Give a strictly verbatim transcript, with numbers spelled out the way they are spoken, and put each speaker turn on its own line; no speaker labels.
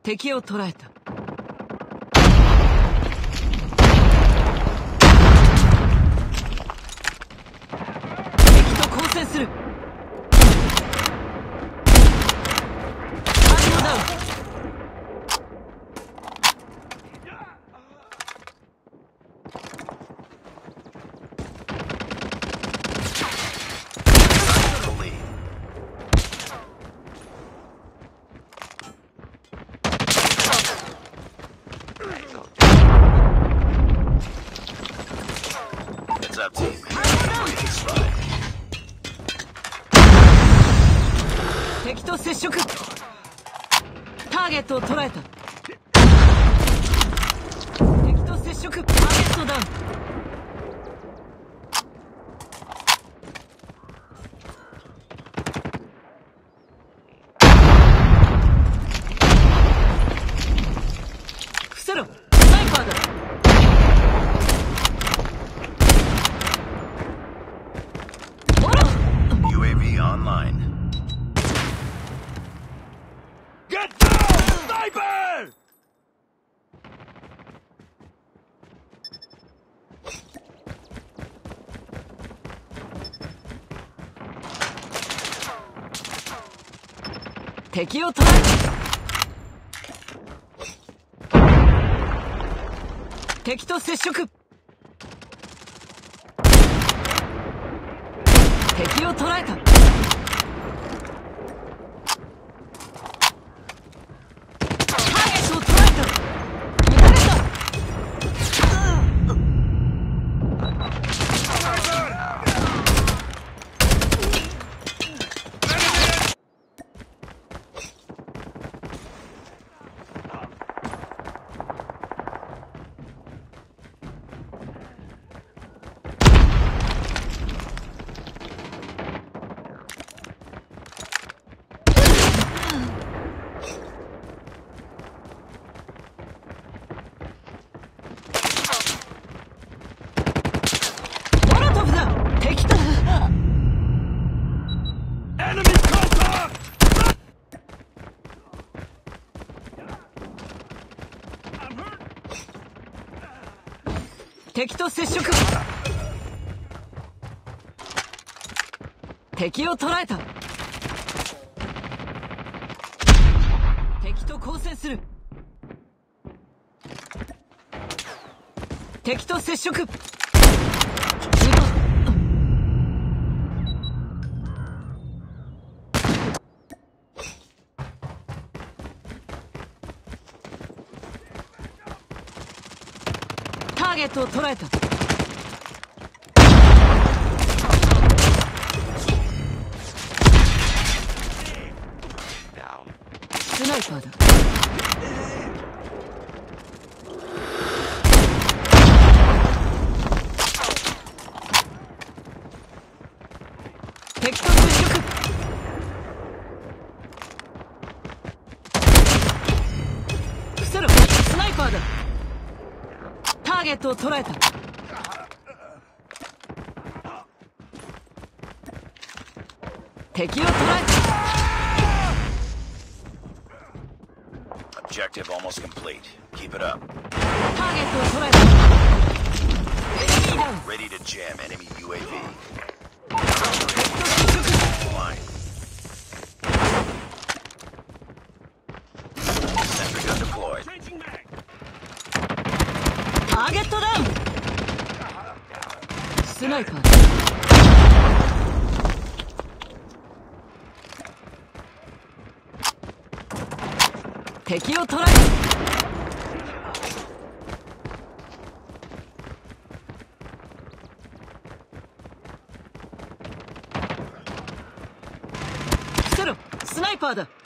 敵を捕らえた。敵と交戦する。ターゲットダウン。
Up team. It's fine.
敵と接触。ターゲットを捉えた。敵と接触。ターゲットダウン。伏せろ。スナイパーだ。
ユーエーブイ online.
Get down, sniper!
敵を捕らえた。敵と接触。敵を捕らえた。ターゲットを捕らえた。撃たれた。
Enemy contact!
敵と接触。敵を捕らえた。敵と交戦する。敵と接触。ターゲットを捉えた。スナイパーだ。敵と接触。伏せろ。スナイパーだ。ターゲットを捉えた。敵を捉えた。
Objective almost complete. Keep it up.
ターゲットを捉えた。エネミーダウン。
Ready to jam enemy ユーエーブイ.
敵と接触。
Line. Sentry gun deployed.
Changing mag.
ターゲットダウン。スナイパー。敵を捕らえた。伏せろ。スナイパーだ。